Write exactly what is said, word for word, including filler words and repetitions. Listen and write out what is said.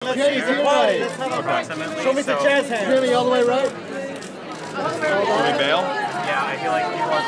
Getty's the party. Approximately. Show me the So, jazz hands. Jimmy, all the way right. Can we bail? Yeah, I feel like people